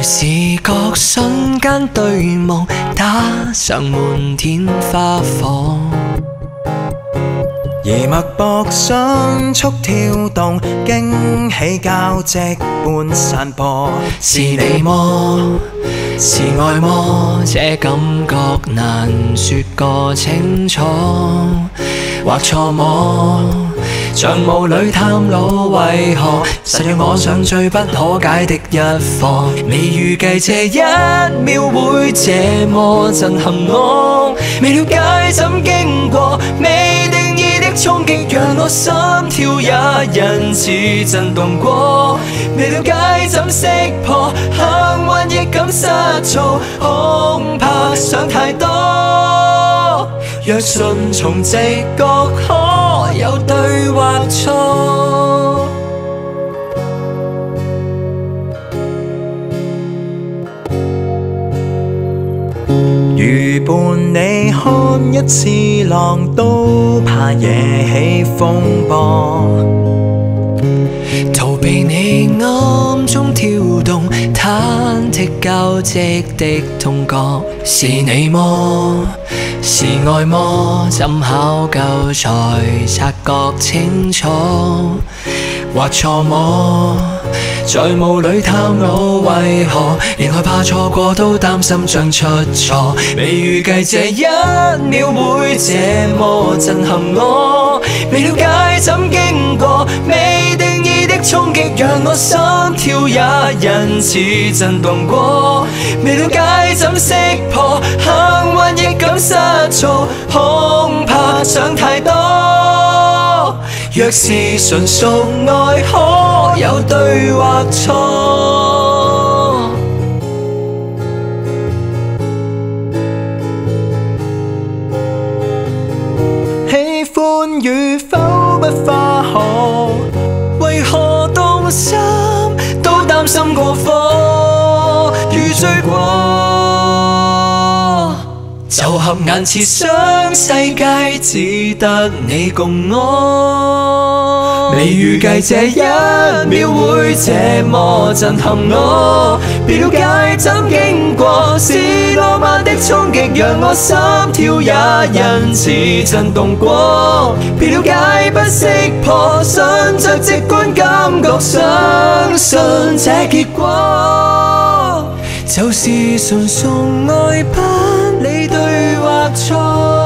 視覺瞬間對望，打上滿天花火。 而脈搏迅速跳動，驚喜交織般散播。 是你麼？是愛麼？這感覺難說個清楚，或錯麼？像霧裏探路，為何實讓我想最不可解的一課？未預計這一秒會這麼震撼我，未了解怎經過，未定義的衝擊讓我心跳也因此震動過，未了解怎識破，幸運亦感失措，恐怕想太多。若順從直覺，可有對或錯？ 如伴你看一次浪，都怕惹起風波。 逃避你暗中跳動，忐忑交織的痛覺。是你麼？是愛麼？怎考究才察覺清楚？或錯麼？在霧裏探路，為何連害怕錯過都擔心將出錯？未預計這一秒會這麼震撼我，未了解怎經過，未定義的衝擊讓我心跳也因此震動過，未了解怎識破，幸運亦感失措，恐怕想太多。若是純屬愛，可有對或錯？ 喜歡與否不化學， 為何動心都擔心過火？如醉過，就合眼切想世界只得你共我，未預計這一秒會這麼震撼我，未了解怎經過，是浪漫的衝擊讓我心跳也因此震動過，未了解不識破，順着直觀感覺相信這結果，就是純屬愛，不理對或錯。